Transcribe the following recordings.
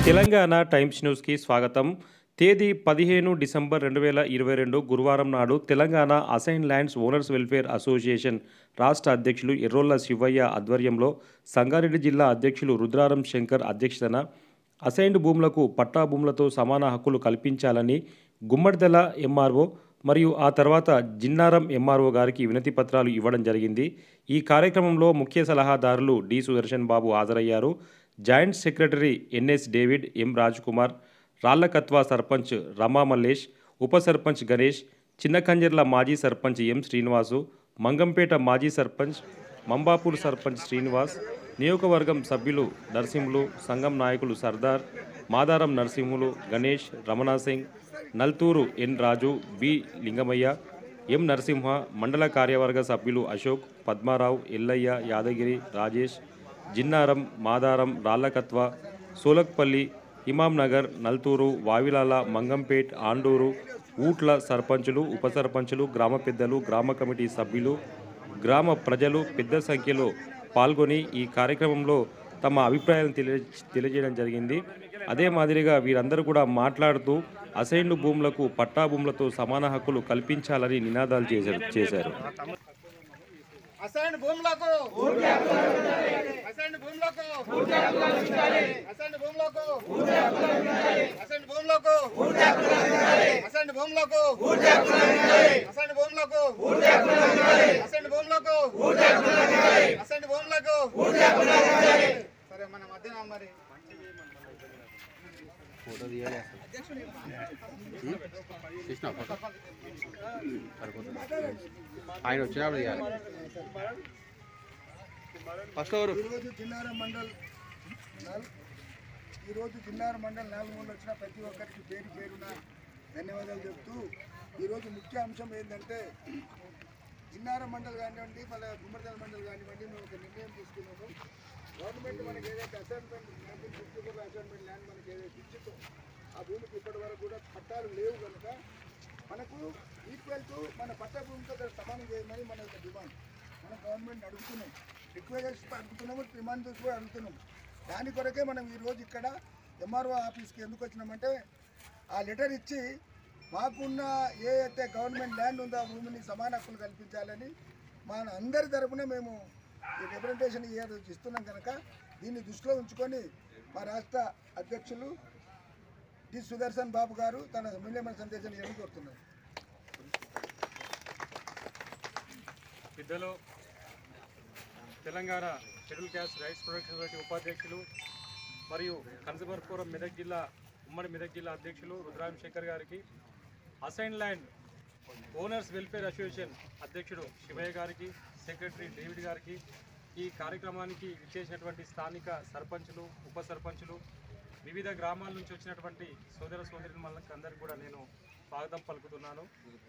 Telangana times న్యూస్కి స్వాగతం. తేదీ 15 డిసెంబర్ 2022 గురువారం నాడు Telangana assign lands owners welfare association రాష్ట్ర అధ్యక్షులు ఎర్రోళ్ల శివయ్య ఆధ్వర్యంలో సంగారెడ్డి జిల్లా అధ్యక్షులు రుద్రారం శంకర్ అధ్యక్షతన అసైన్డ్ భూములకు పట్టా భూములతో సమాన హక్కులు కల్పించాలని గుమ్మడిదల ఎంఆర్ఓ మరియు ఆ తర్వాత జిన్నారం ఎంఆర్ఓ గారికి వినతి పత్రాలు ఇవ్వడం జరిగింది. ఈ కార్యక్రమంలో ముఖ్య సలహాదారులు డి సుదర్శన్ బాబు హాజరయ్యారు. Joint secretary NS David, M Rajkumar, Rallakathwa sarpanch Rama Mallesh, ఉప సర్పంచ్ గణేష్, చిన్నకంజర్ల మాజీ సర్పంచ్ ఎం శ్రీనివాసు, మంగంపేట మాజీ సర్పంచ్, మంబాపూర్ సర్పంచ్ శ్రీనివాస్, నియోజకవర్గం సభ్యులు నర్సింహులు, సంఘం నాయకులు Sardar, Madaram Narsimhulu, Ganesh, Ramana Singh, Nalthuru N Raju, B Lingamayya, M Narasimha, మండల కార్యవర్గ సభ్యులు అశోక్, పద్మారావు, ఎల్లయ్య, యాదగిరి, రాజేష్, జిన్నారం, మాదారం, రాళ్లకత్వ, సోలక్పల్లి, ఇమాం నగర్, నల్తూరు, వావిలాల, మంగంపేట్, ఆండూరు, ఊట్ల సర్పంచులు, ఉప సర్పంచులు, గ్రామ పెద్దలు, గ్రామ కమిటీ సభ్యులు, గ్రామ ప్రజలు పెద్ద సంఖ్యలో పాల్గొని ఈ కార్యక్రమంలో తమ అభిప్రాయాలను తెలియజేయడం జరిగింది. అదే మాదిరిగా వీరందరూ కూడా మాట్లాడుతూ అసైన్డ్ భూములకు పట్టా భూములతో సమాన హక్కులు కల్పించాలని నినాదాలు చేశారు. అసైన్డ్ భూములకు అసైన్డ్ భూములకు అసైన్డ్ భూములకు అసైన్డ్ భూములకు అసైన్డ్ భూములకు అసైన్డ్ భూములకు అసైన్డ్ భూములకు అసైన్డ్ భూములకు సరే మన మధ్యన మరి ఫోటో తీయాలి ఆయన వచ్చినప్పుడు తీయాలి. ఫస్ట్ ఈరోజు జిన్నారం మండల్ 4 వచ్చిన ప్రతి ఒక్కరికి పేరు పేరున ధన్యవాదాలు చెప్తూ ఈరోజు ముఖ్య అంశం ఏంటంటే జిన్నారం మండల్ కానివ్వండి, మళ్ళీ గుమ్మడిదల మండల్ కానివ్వండి, మేము ఒక నిర్ణయం తీసుకున్నాము. గవర్నమెంట్ మనకి ఏదైతే అసైన్మెంట్ అసైన్మెంట్ ల్యాండ్ మనకి ఏదైతే ఇచ్చిందో ఆ భూమికి ఇప్పటి వరకు కూడా పట్టాలు లేవు కనుక మనకు ఈక్వల్ టు మన పట్టా భూమితో సమానం చేయమని మన యొక్క డిమాండ్. మనం గవర్నమెంట్ అడుగుతున్నాం, రిక్వెస్ట్ అడుగుతున్నాము, డిమాండ్ చూసి కూడా అడుగుతున్నాం. దాని కొరకే మనం ఈరోజు ఇక్కడ ఎంఆర్ఓ ఆఫీస్కి ఎందుకు వచ్చినామంటే ఆ లెటర్ ఇచ్చి మాకున్న ఏ అయితే గవర్నమెంట్ ల్యాండ్ ఉందో ఆ భూమిని సమాన హక్కులు కల్పించాలని మన అందరి తరఫున మేము ఈ రిప్రజెంటేషన్ ఇస్తున్నాం కనుక దీన్ని దృష్టిలో ఉంచుకొని మా రాష్ట్ర అధ్యక్షులు డి సుదర్శన్ బాబు గారు తన మూల్యమైన సందేశాన్ని ఇవ్వడం కోరుతున్నారు. పెద్దలు Telangana schedule caste rights protection society ఉపాధ్యక్షులు మరియు కన్స్యూమర్ ఫోరం ఉమ్మడి మెదక్ జిల్లా అధ్యక్షులు రుద్రాం శంకర్ గారికి, assign land owners welfare association అధ్యక్షుడు శివయ్య గారికి, సెక్రటరీ డేవిడ్ గారికి, ఈ కార్యక్రమానికి ఇచ్చేసినటువంటి స్థానిక సర్పంచులు, ఉప సర్పంచులు, వివిధ గ్రామాల నుంచి వచ్చినటువంటి సోదర సోదరులకు అందరికీ కూడా నేను స్వాగతం పలుకుతున్నాను.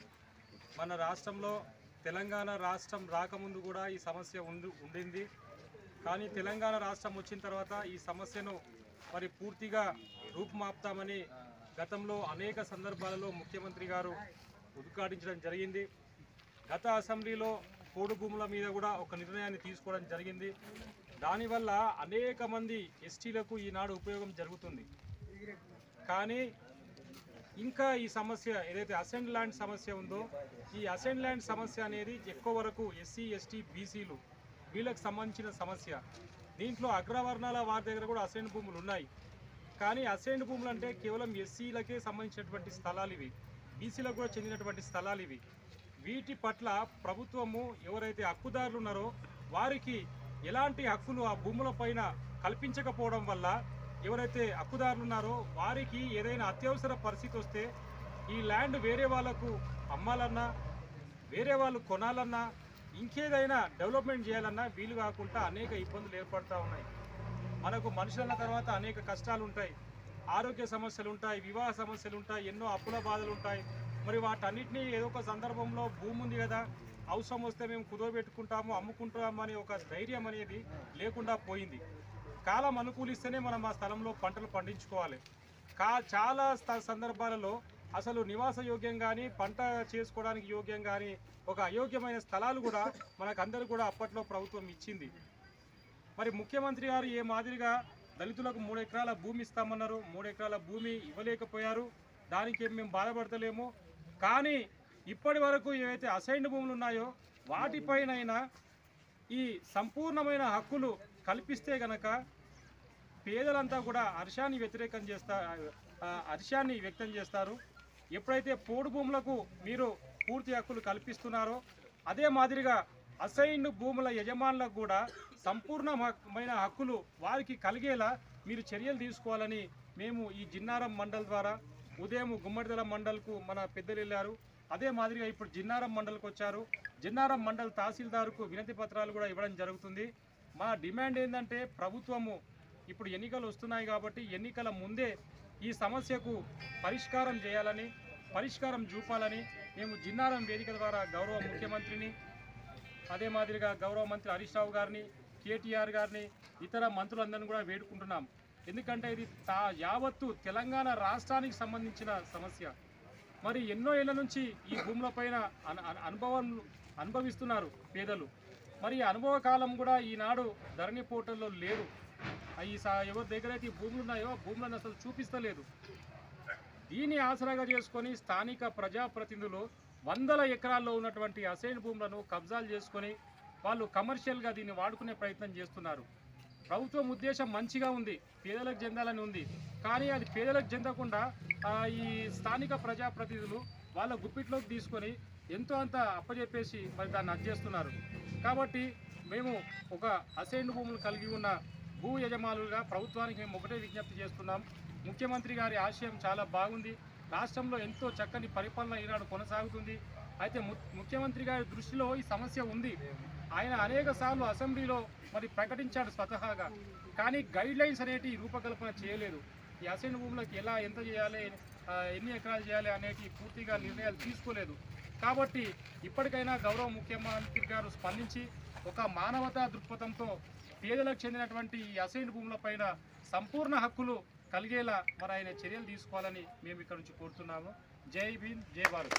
మన రాష్ట్రంలో తెలంగాణ రాష్ట్రం రాకముందు కూడా ఈ సమస్య ఉండింది. కానీ తెలంగాణ రాష్ట్రం వచ్చిన తర్వాత ఈ సమస్యను మరి పూర్తిగా రూపుమాపుతామని గతంలో అనేక సందర్భాలలో ముఖ్యమంత్రి గారు ఉద్ఘాటించడం జరిగింది. గత అసెంబ్లీలో పోడు భూముల మీద కూడా ఒక నిర్ణయాన్ని తీసుకోవడం జరిగింది. దానివల్ల అనేక మంది ఎస్టీలకు ఈనాడు ఉపయోగం జరుగుతుంది. కానీ ఇంకా ఈ సమస్య ఏదైతే అసైన్డ్ ల్యాండ్ సమస్య ఉందో ఈ అసైన్డ్ ల్యాండ్ సమస్య అనేది ఎక్కువ వరకు ఎస్సీ, ఎస్టీ, బీసీలు వీళ్ళకి సంబంధించిన సమస్య. దీంట్లో అగ్రవర్ణాల వారి దగ్గర కూడా అసైన్డ్ భూములు ఉన్నాయి. కానీ అసైన్డ్ భూములు అంటే కేవలం ఎస్సీలకే సంబంధించినటువంటి స్థలాలు ఇవి, బీసీలకు కూడా చెందినటువంటి స్థలాలు ఇవి. వీటి పట్ల ప్రభుత్వము ఎవరైతే హక్కుదారులు ఉన్నారో వారికి ఎలాంటి హక్కులు ఆ భూముల పైన కల్పించకపోవడం వల్ల ఎవరైతే హక్కుదారులు ఉన్నారో వారికి ఏదైనా అత్యవసర పరిస్థితి వస్తే ఈ ల్యాండ్ వేరే వాళ్ళకు అమ్మాలన్నా, వేరే వాళ్ళు కొనాలన్నా, ఇంకేదైనా డెవలప్మెంట్ చేయాలన్నా వీలు కాకుండా అనేక ఇబ్బందులు ఏర్పడుతూ ఉన్నాయి. మనకు మనుషులన్న తర్వాత అనేక కష్టాలు ఉంటాయి, ఆరోగ్య సమస్యలు ఉంటాయి, వివాహ సమస్యలు ఉంటాయి, ఎన్నో అప్పుల బాధలు ఉంటాయి. మరి వాటన్నిటినీ ఏదో ఒక సందర్భంలో భూమి ఉంది కదా, అవసరం వస్తే మేము కుదవబెట్టుకుంటాము, అమ్ముకుంటాము అనే ఒక ధైర్యం అనేది లేకుండా పోయింది. కాలం అనుకూలిస్తేనే మనం ఆ స్థలంలో పంటలు పండించుకోవాలి. చాలా సందర్భాలలో అసలు నివాస యోగ్యం కానీ, పంట చేసుకోవడానికి యోగ్యం కానీ ఒక అయోగ్యమైన స్థలాలు కూడా మనకందరూ కూడా అప్పట్లో ప్రభుత్వం ఇచ్చింది. మరి ముఖ్యమంత్రి గారు ఏ మాదిరిగా దళితులకు 3 ఎకరాల భూమి ఇస్తామన్నారు, 3 ఎకరాల భూమి ఇవ్వలేకపోయారు. దానికి మేము బాధపడతలేము. కానీ ఇప్పటి వరకు ఏవైతే అసైన్డ్ భూములు ఉన్నాయో వాటిపైనైనా ఈ సంపూర్ణమైన హక్కులు కల్పిస్తే గనక పేదలంతా కూడా హర్షాన్ని వ్యక్తం చేస్తారు. ఎప్పుడైతే పోడు భూములకు మీరు పూర్తి హక్కులు కల్పిస్తున్నారో అదే మాదిరిగా అసైన్డ్ భూముల యజమానులకు కూడా సంపూర్ణమైన హక్కులు వారికి కలిగేలా మీరు చర్యలు తీసుకోవాలని మేము ఈ జిన్నారం మండల్ ద్వారా ఉదయం గుమ్మడిదల మండల్కు మన పెద్దలు వెళ్ళారు. అదే మాదిరిగా ఇప్పుడు జిన్నారం మండల్కి వచ్చారు. జిన్నారం మండల్ తహసీల్దార్కు వినతి పత్రాలు కూడా ఇవ్వడం జరుగుతుంది. మా డిమాండ్ ఏంటంటే ప్రభుత్వము ఇప్పుడు ఎన్నికలు వస్తున్నాయి కాబట్టి ఎన్నికల ముందే ఈ సమస్యకు పరిష్కారం చూపాలని మేము జిన్నారం వేదిక ద్వారా గౌరవ ముఖ్యమంత్రిని, అదే మాదిరిగా గౌరవ మంత్రి హరీష్ రావు గారిని, కేటీఆర్ గారిని, ఇతర మంత్రులందరినీ కూడా వేడుకుంటున్నాం. ఎందుకంటే ఇది యావత్తు తెలంగాణ రాష్ట్రానికి సంబంధించిన సమస్య. మరి ఎన్నో ఏళ్ల నుంచి ఈ భూములపైన అనుభవిస్తున్నారు పేదలు. మరి అనుభవ కాలం కూడా ఈనాడు ధరణి పోర్టల్లో లేదు. ఎవరి దగ్గర అయితే ఈ భూములు ఉన్నాయో భూములను అసలు చూపిస్తలేదు. దీన్ని ఆసరాగా చేసుకొని స్థానిక ప్రజాప్రతినిధులు వందల ఎకరాల్లో ఉన్నటువంటి అసైన్ భూములను కబ్జాలు చేసుకొని వాళ్ళు కమర్షియల్గా దీన్ని వాడుకునే ప్రయత్నం చేస్తున్నారు. ప్రభుత్వం ఉద్దేశం మంచిగా ఉంది, పేదలకు చెందాలని ఉంది. కానీ అది పేదలకు చెందకుండా ఈ స్థానిక ప్రజాప్రతినిధులు వాళ్ళ గుప్పిట్లోకి తీసుకొని ఎంతో అంత అప్పచెప్పేసి మరి దాన్ని అడ్జేస్తున్నారు. కాబట్టి మేము ఒక అసైన్డ్ భూములు కలిగి ఉన్న భూ యజమానులుగా ప్రభుత్వానికి మేము ఒకటే విజ్ఞప్తి చేస్తున్నాం. ముఖ్యమంత్రి గారి ఆశయం చాలా బాగుంది. రాష్ట్రంలో ఎంతో చక్కని పరిపాలన ఈనాడు కొనసాగుతుంది. అయితే ముఖ్యమంత్రి గారి దృష్టిలో ఈ సమస్య ఉంది. ఆయన అనేక సార్లు అసెంబ్లీలో మరి ప్రకటించాడు స్వతహాగా. కానీ గైడ్ లైన్స్ అనేటి రూపకల్పన చేయలేదు. ఈ అసైన్డ్ భూములకు ఎలా ఎంత చేయాలి, ఎన్ని ఎకరాలు చేయాలి అనేటి పూర్తిగా నిర్ణయాలు తీసుకోలేదు. కాబట్టి ఇప్పటికైనా గౌరవ ముఖ్యమంత్రి గారు స్పందించి ఒక మానవతా దృక్పథంతో పేదలకు చెందినటువంటి ఈ అసైన్డ్ భూములపైన సంపూర్ణ హక్కులు కలిగేలా మరి ఆయన చర్యలు తీసుకోవాలని మేము ఇక్కడ నుంచి కోరుతున్నాము. జై భీమ్, జై భారత్.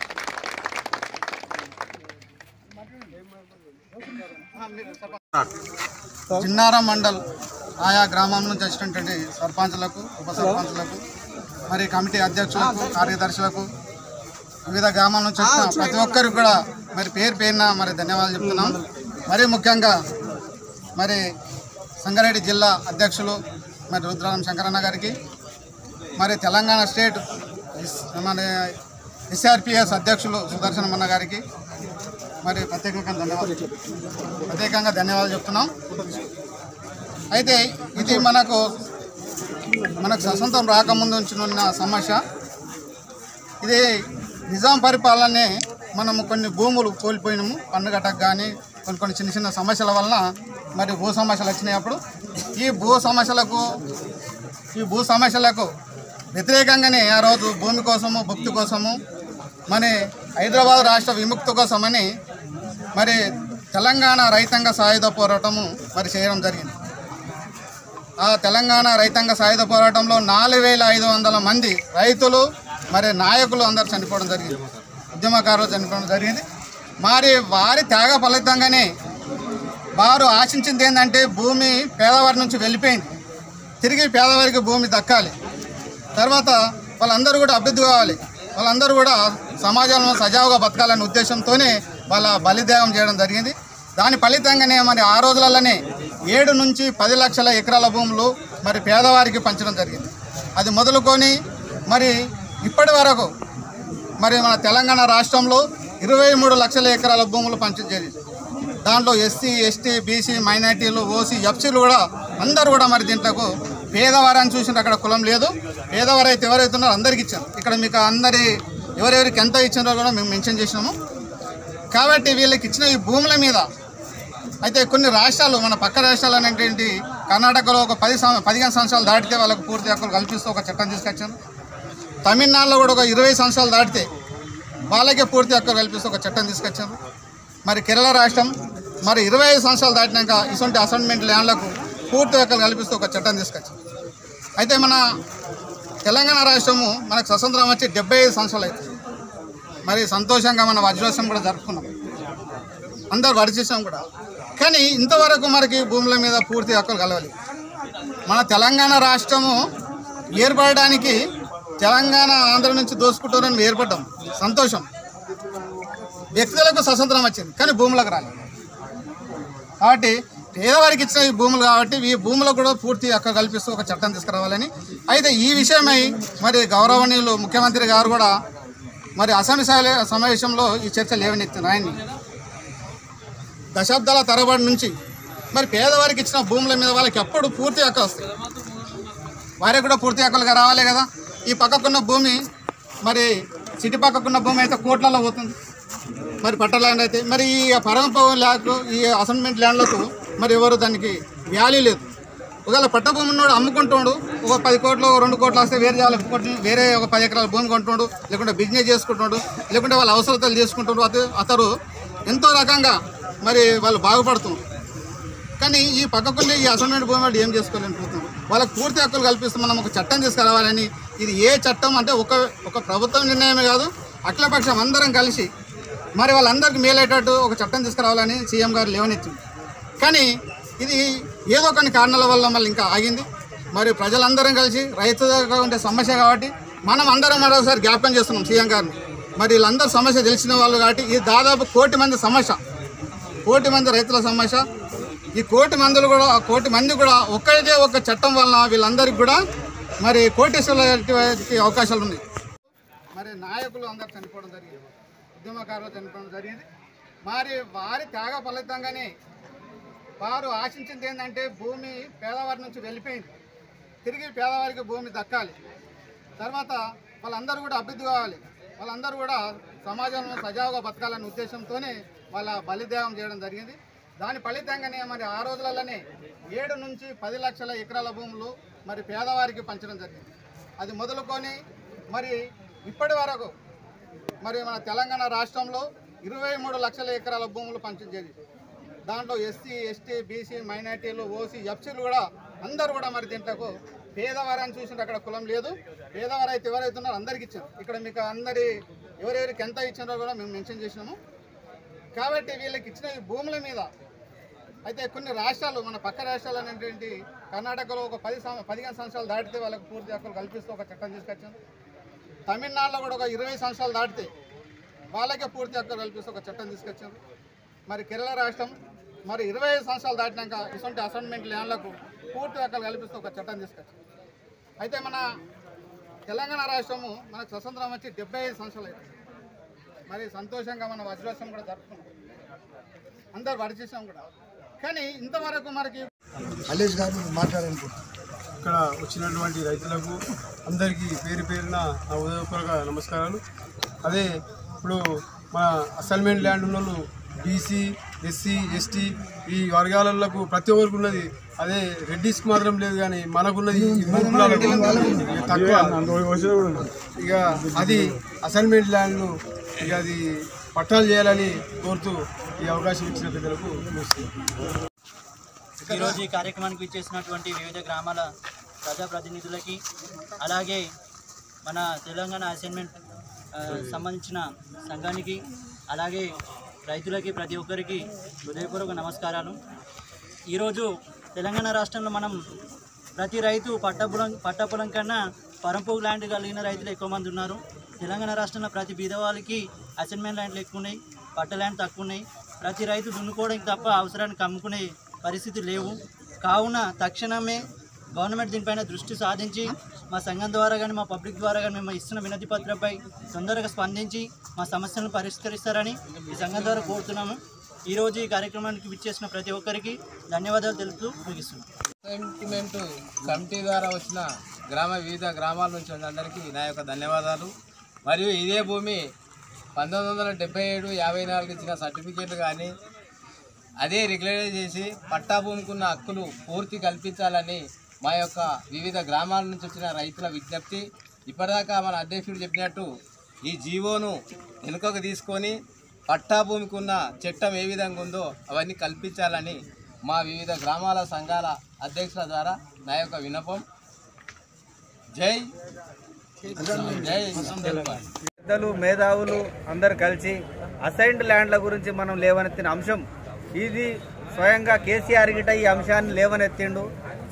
జిన్నారం మండల్ ఆయా గ్రామం నుంచి వచ్చినటువంటి సర్పంచులకు, ఉప సర్పంచులకు, మరి కమిటీ అధ్యక్షులకు, కార్యదర్శులకు, వివిధ గ్రామాల నుంచి వచ్చిన ప్రతి ఒక్కరికి కూడా మరి పేరున మరి ధన్యవాదాలు చెప్తున్నాం. మరీ ముఖ్యంగా మరి సంగారెడ్డి జిల్లా అధ్యక్షులు మరి రుద్రారం శంకరన్న గారికి, మరి తెలంగాణ స్టేట్ మన ఎస్ఆర్పిఎస్ అధ్యక్షులు సుదర్శనమన్న గారికి మరి ప్రత్యేకంగా ధన్యవాదాలు చెప్తున్నాం. అయితే ఇది మనకు స్వతంత్రం రాకముందు ఉన్న సమస్య. ఇది నిజాం పరిపాలనే మనము కొన్ని భూములు కోల్పోయినాము. పండుగటకు కానీ కొన్ని చిన్న చిన్న సమస్యల వలన మరి భూ సమస్యలు వచ్చినాయి. ఈ భూ సమస్యలకు వ్యతిరేకంగానే ఆ రోజు భూమి కోసము, భక్తి కోసము, మరి హైదరాబాద్ రాష్ట్ర విముక్తి కోసమని మరి తెలంగాణ రైతాంగ సాయుధ పోరాటము మరి చేయడం జరిగింది. ఆ తెలంగాణ రైతాంగ సాయుధ పోరాటంలో 4500 మంది రైతులు మరి నాయకులు అందరూ చనిపోవడం జరిగింది, ఉద్యమకారులు చనిపోవడం జరిగింది. మరి వారి త్యాగ ఫలితంగానే వారు ఆశించింది ఏంటంటే భూమి పేదవారి నుంచి వెళ్ళిపోయింది, తిరిగి పేదవారికి భూమి దక్కాలి, తర్వాత వాళ్ళందరూ కూడా అభివృద్ధి కావాలి, వాళ్ళందరూ కూడా సమాజంలో సజావుగా బతకాలనే ఉద్దేశంతోనే వాళ్ళ బలిత్యాగం చేయడం జరిగింది. దాని ఫలితంగానే మరి ఆ రోజులలోనే 7 నుంచి 10 లక్షల ఎకరాల భూములు మరి పేదవారికి పంచడం జరిగింది. అది మొదలుకొని మరి ఇప్పటి వరకు మరి మన తెలంగాణ రాష్ట్రంలో 23 లక్షల ఎకరాల భూములు పంచడం జరిగింది. దాంట్లో ఎస్సీ, ఎస్టీ, బీసీ, మైనార్టీలు, ఓసీ, ఎఫ్సీలు కూడా అందరూ కూడా మరి దీంట్లో పేదవారని చూసిన అక్కడ కులం లేదు. పేదవారు అయితే ఎవరైతే ఉన్నారో అందరికి ఇచ్చారు. ఇక్కడ మీకు ఎవరెవరికి ఎంత ఇచ్చినారో కూడా మేము మెన్షన్ చేసినాము. కాబట్టి వీళ్ళకి ఇచ్చిన ఈ భూముల మీద అయితే కొన్ని రాష్ట్రాలు, మన పక్క రాష్ట్రాలు అనేటువంటి కర్ణాటకలో ఒక 15 సంవత్సరాలు దాటితే వాళ్ళకు పూర్తి హక్కులు కల్పిస్తూ ఒక చట్టం తీసుకొచ్చారు. తమిళనాడులో కూడా ఒక 20 సంవత్సరాలు దాటితే వాళ్ళకే పూర్తి హక్కులు కల్పిస్తూ ఒక చట్టం తీసుకొచ్చారు. మరి కేరళ రాష్ట్రం మరి 25 సంవత్సరాలు దాటినాక ఇటువంటి అసైన్మెంట్ ల్యాండ్లకు పూర్తి హక్కులు కల్పిస్తూ ఒక చట్టం తీసుకొచ్చారు. అయితే మన తెలంగాణ రాష్ట్రము మనకు స్వతంత్రం వచ్చి 75 సంవత్సరాలు అవుతుంది. మరి సంతోషంగా మన వజ్రోత్సవం కూడా జరుపుకున్నాం, అందరూ వరిచేసాం కూడా. కానీ ఇంతవరకు మనకి భూముల మీద పూర్తి హక్కులు కలవాలి. మన తెలంగాణ రాష్ట్రము ఏర్పడడానికి తెలంగాణ ఆంధ్ర నుంచి దోసుకుంటారని ఏర్పడ్డాం, సంతోషం. వ్యక్తులకు స్వతంత్రం వచ్చింది కానీ భూములకు రాలేదు. కాబట్టి పేదవారికి ఇచ్చిన ఈ భూములు కాబట్టి ఈ భూములకు కూడా పూర్తి హక్కు కల్పిస్తూ ఒక చట్టం తీసుకురావాలని. అయితే ఈ విషయమై మరి గౌరవనీయులు ముఖ్యమంత్రి గారు కూడా మరి అసెంబ్లీ సమావేశంలో ఈ చర్చ లేవనెత్తిన ఆయన్ని దశాబ్దాల తరబడి నుంచి మరి పేదవారికి ఇచ్చిన భూముల మీద వాళ్ళకి ఎప్పుడు పూర్తి హక్కు వస్తుంది, వారికి కూడా పూర్తి హక్కులుగా రావాలి కదా. ఈ పక్కకున్న భూమి మరి సిటీ పక్కకున్న భూమి అయితే కోట్లలో పోతుంది, మరి పట్ట ల్యాండ్ అయితే మరి ఈ పరంప ల్యాండ్ ఈ అసైన్మెంట్ ల్యాండ్లకు మరి ఎవరు దానికి వాల్యూ లేదు. ఒకవేళ పట్ట భూమి ఉన్నాడు అమ్ముకుంటాడు, ఒక 10 కోట్లు 2 కోట్లు వస్తే వేరే ఒక 10 ఎకరాల భూమి కొంటున్నాడు, లేకుంటే బిజినెస్ చేసుకుంటున్నాడు, లేకుంటే వాళ్ళ అవసరతలు చేసుకుంటున్నాడు. అతను ఎంతో రకంగా మరి వాళ్ళు బాగుపడుతున్నారు. కానీ ఈ పక్కకుండే ఈ అసైన్మెంట్ భూమి వాళ్ళు ఏం చేసుకోలేకపోతున్నారు. వాళ్ళకి పూర్తి హక్కులు కల్పిస్తూ మనం ఒక చట్టం తీసుకురావాలని. ఇది ఏ చట్టం అంటే ఒక ప్రభుత్వం నిర్ణయమే కాదు, అఖిలపక్షం అందరం కలిసి మరి వాళ్ళందరికీ మేలేటట్టు ఒక చట్టం తీసుకురావాలని సీఎం గారు లేవనెత్తింది. కానీ ఇది ఏదో కొన్ని కారణాల వల్ల మళ్ళీ ఇంకా ఆగింది. మరి ప్రజలందరం కలిసి రైతుగా ఉండే సమస్య కాబట్టి మనం అందరం మరొకసారి జ్ఞాపకం చేస్తున్నాం సీఎం గారిని. మరి వీళ్ళందరూ సమస్య తెలిసిన వాళ్ళు కాబట్టి ఇది దాదాపు 1 కోటి మంది సమస్య, 1 కోటి మంది రైతుల సమస్య. ఈ 1 కోటి మంది కూడా ఒక్కటే ఒక చట్టం వలన వీళ్ళందరికీ కూడా మరి కోటేశ్వరులకి అవకాశాలు ఉన్నాయి. మరి నాయకులు అందరూ చనిపోవడం జరిగింది, ఉద్యమకారులు చనిపోవడం జరిగింది. మరి వారి త్యాగ ఫలితంగానే వారు ఆశించింది ఏంటంటే భూమి పేదవారి నుంచి వెళ్ళిపోయింది, తిరిగి పేదవారికి భూమి దక్కాలి, తర్వాత వాళ్ళందరూ కూడా అభివృద్ధి కావాలి, వాళ్ళందరూ కూడా సమాజంలో సజావుగా బతకాలనే ఉద్దేశంతోనే వాళ్ళ బలిత్యాగం చేయడం జరిగింది. దాని ఫలితంగానే మరి ఆ రోజులలోనే 7 నుంచి 10 లక్షల ఎకరాల భూములు మరి పేదవారికి పంచడం జరిగింది. అది మొదలుకొని మరి ఇప్పటి వరకు మరి మన తెలంగాణ రాష్ట్రంలో 23 లక్షల ఎకరాల భూములు పంచించేది. దాంట్లో ఎస్సీ, ఎస్టీ, బీసీ, మైనార్టీలు, ఓసీ, ఎఫ్సీలు కూడా అందరూ కూడా మరి దీంట్లో పేదవారని చూసింటే అక్కడ కులం లేదు. పేదవారు అయితే ఎవరైతే ఉన్నారో అందరికి ఇచ్చారు. ఇక్కడ మీకు అందరి ఎవరెవరికి ఎంత ఇచ్చారో కూడా మేము మెన్షన్ చేసినాము. కాబట్టి వీళ్ళకి ఇచ్చిన ఈ భూముల మీద అయితే కొన్ని రాష్ట్రాలు మన పక్క రాష్ట్రాలు అనేటువంటి కర్ణాటకలో ఒక 15 సంవత్సరాలు దాటితే వాళ్ళకి పూర్తి హక్కులు కల్పిస్తూ ఒక చట్టం తీసుకొచ్చారు. తమిళనాడులో కూడా ఒక 20 సంవత్సరాలు దాటితే వాళ్ళకే పూర్తి హక్కులు కల్పిస్తూ ఒక చట్టం తీసుకొచ్చారు. మరి కేరళ రాష్ట్రం మరి 25 సంవత్సరాలు దాటినాక ఇటువంటి అసైన్మెంట్ ల్యాండ్లకు పూర్తి హక్కులు కల్పిస్తూ ఒక చట్టం తీసుకొచ్చారు. అయితే మన తెలంగాణ రాష్ట్రము మనకు స్వతంత్రం వచ్చి 75 సంవత్సరాలు అవుతుంది. మరి సంతోషంగా మనం వజ్రోత్సవం కూడా జరుపుకున్నాం, అందరు పరిచేసాం కూడా. కానీ ఇంతవరకు మనకి అలీష్ గారు మాట్లాడాలనుకుంటున్నాను. ఇక్కడ వచ్చినటువంటి రైతులకు అందరికీ పేరు పేరున నా ఉదయపూర్వక నమస్కారాలు. అదే ఇప్పుడు మన అసైన్మెంట్ ల్యాండ్ ఉన్న వాళ్ళు బీసీ, ఎస్సీ, ఎస్టీ ఈ వర్గాలకు ప్రతి ఒక్కరికి ఉన్నది. అదే రెడ్డిస్కి మాత్రం లేదు, కానీ మనకున్నది తక్కువ. ఇక అది అసైన్మెంట్ ల్యాండ్ను ఇక అది పట్టాలు చేయాలని కోరుతూ ఈ అవకాశం ఇచ్చిన పెద్దలకు ఈరోజు ఈ కార్యక్రమానికి ఇచ్చేసినటువంటి వివిధ గ్రామాల ప్రజాప్రతినిధులకి, అలాగే మన తెలంగాణ అసైన్మెంట్ సంబంధించిన సంఘానికి, అలాగే రైతులకి, ప్రతి ఒక్కరికి హృదయపూర్వక నమస్కారాలు. ఈరోజు తెలంగాణ రాష్ట్రంలో మనం ప్రతి రైతు పట్టపొలం కన్నా పరంపు ల్యాండ్ కలిగిన రైతులు ఎక్కువ మంది ఉన్నారు. తెలంగాణ రాష్ట్రంలో ప్రతి బీదవాళ్ళకి అసైన్మెంట్ ల్యాండ్లు ఎక్కువ ఉన్నాయి, పట్ట ల్యాండ్ తక్కువ ఉన్నాయి. ప్రతి రైతు దున్నుకోవడానికి తప్ప అవసరానికి అమ్ముకునే పరిస్థితి లేవు. కావున తక్షణమే గవర్నమెంట్ దీనిపైన దృష్టి సాధించి మా సంఘం ద్వారా కానీ మా పబ్లిక్ ద్వారా కానీ మేము ఇస్తున్న వినతి పత్రంపై తొందరగా స్పందించి మా సమస్యలను పరిష్కరిస్తారని ఈ సంఘం ద్వారా కోరుతున్నాము. ఈరోజు ఈ కార్యక్రమానికి విచ్చేసిన ప్రతి ఒక్కరికి ధన్యవాదాలు తెలుపుతూ ముగిస్తున్నాం. సెంటిమెంట్ కమిటీ ద్వారా వచ్చిన వివిధ గ్రామాల నుంచి అందరికీ నా యొక్క ధన్యవాదాలు. మరియు ఇదే భూమి 1977, 54 ఇచ్చిన సర్టిఫికేట్లు కానీ అదే రెగ్యులరైజ్ చేసి పట్టా భూమికి ఉన్న హక్కులు పూర్తి కల్పించాలని మా యొక్క వివిధ గ్రామాల నుంచి వచ్చిన రైతుల విజ్ఞప్తి. ఇప్పటిదాకా మన అధ్యక్షుడు చెప్పినట్టు ఈ జీవోను వెనుకకు తీసుకొని పట్టా భూమికి ఉన్న చట్టం ఏ విధంగా ఉందో అవన్నీ కల్పించాలని మా వివిధ గ్రామాల సంఘాల అధ్యక్షుల ద్వారా నా యొక్క విన్నపం. జై జై పెద్దలు, మేధావులు అందరు కలిసి అసైన్డ్ ల్యాండ్ల గురించి మనం లేవనెత్తిన అంశం ఇది. స్వయంగా కేసీఆర్ గిట ఈ అంశాన్ని లేవనెత్తిండు.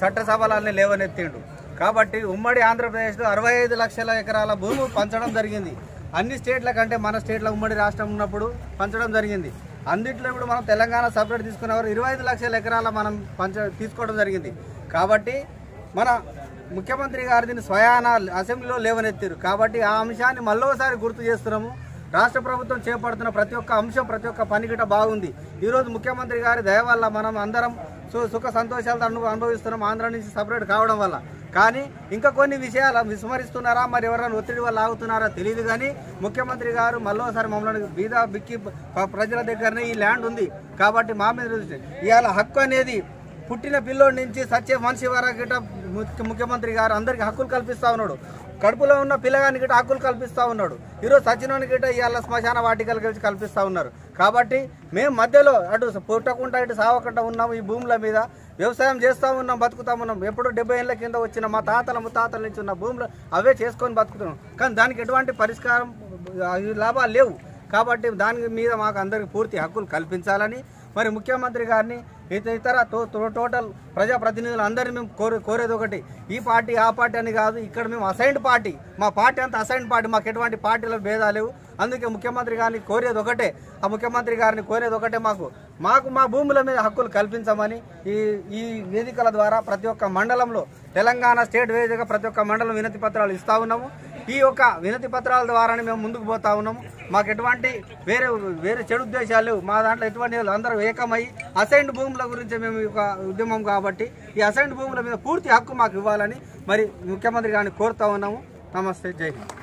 చట్టసభలన్నీ లేవనెత్తిండు. కాబట్టి ఉమ్మడి ఆంధ్రప్రదేశ్లో 65 లక్షల ఎకరాల భూమి పంచడం జరిగింది. అన్ని స్టేట్ల కంటే మన స్టేట్ల ఉమ్మడి రాష్ట్రం ఉన్నప్పుడు పంచడం జరిగింది. అందుట్లో ఇప్పుడు మనం తెలంగాణ సపరేట్ తీసుకున్నవారు 25 లక్షల ఎకరాల మనం తీసుకోవడం జరిగింది. కాబట్టి మన ముఖ్యమంత్రి గారు దీన్ని స్వయాన అసెంబ్లీలో లేవనెత్తారు. కాబట్టి ఆ అంశాన్ని మళ్ళోసారి గుర్తు చేస్తున్నాము. రాష్ట్ర ప్రభుత్వం చేపడుతున్న ప్రతి ఒక్క అంశం, ప్రతి ఒక్క పనికిట బాగుంది. ఈరోజు ముఖ్యమంత్రి గారి దయ వల్ల మనం అందరం సుఖ సంతోషాలతో అనుభవిస్తున్నాం ఆంధ్ర నుంచి సపరేట్ కావడం వల్ల. కానీ ఇంకా కొన్ని విషయాలు విస్మరిస్తున్నారా, మరి ఎవరైనా ఒత్తిడి వల్ల ఆగుతున్నారా తెలియదు. కానీ ముఖ్యమంత్రి గారు మళ్ళోసారి మమ్మల్ని బీద బిక్కి ప్రజల దగ్గరనే ఈ ల్యాండ్ ఉంది కాబట్టి మా మీద ఇవాళ హక్కు అనేది పుట్టిన పిల్లోడి నుంచి సచ్చే మనిషి వరకు ముఖ్యమంత్రి గారు అందరికీ హక్కులు కల్పిస్తూ ఉన్నాడు. కడుపులో ఉన్న పిల్లగాని గిట్ట హక్కులు కల్పిస్తూ ఉన్నాడు. ఈరోజు సచినోని గిట్ట ఇవాళ శ్మశాన వాటికలు కలిసి కల్పిస్తూ ఉన్నారు. కాబట్టి మేము మధ్యలో అటు పుట్టకుండా ఇటు సావకుండా ఉన్నాము. ఈ భూముల మీద వ్యవసాయం చేస్తూ ఉన్నాం, బతుకుతా ఉన్నాం. ఎప్పుడు 70 ఏళ్ళ కింద వచ్చిన మా తాతల ముత్తాతల నుంచి ఉన్న భూములు అవే చేసుకొని బతుకుతున్నాం. కానీ దానికి ఎటువంటి పరిష్కారం లాభాలు లేవు. కాబట్టి దాని మీద మాకు అందరికి పూర్తి హక్కులు కల్పించాలని మరి ముఖ్యమంత్రి గారిని ఇతర టోటల్ ప్రజాప్రతినిధులు అందరినీ మేము కోరేది ఒకటి, ఈ పార్టీ ఆ పార్టీ అని కాదు. ఇక్కడ మేము అసైన్డ్ పార్టీ, మా పార్టీ అంతా అసైన్డ్ పార్టీ, మాకు ఎటువంటి పార్టీల భేదాలు లేవు. అందుకే ముఖ్యమంత్రి గారిని కోరేది ఒకటే, మాకు మా భూముల మీద హక్కులు కల్పించమని ఈ వేదికల ద్వారా ప్రతి ఒక్క మండలంలో తెలంగాణ స్టేట్ వేదిక ప్రతి ఒక్క మండలం వినతి పత్రాలు ఇస్తూ ఉన్నాము. ఈ యొక్క వినతి పత్రాల ద్వారానే మేము ముందుకు పోతా ఉన్నాము. మాకు ఎటువంటి వేరే చెడు ఉద్దేశాలు లేవు. మా దాంట్లో ఎటువంటి అందరూ ఏకమై అసైన్డ్ భూముల గురించి మేము ఒక ఉద్యమం కాబట్టి ఈ అసైన్డ్ భూముల మీద పూర్తి హక్కు మాకు ఇవ్వాలని మరి ముఖ్యమంత్రి గారిని కోరుతా ఉన్నాము. నమస్తే, జై హింద్.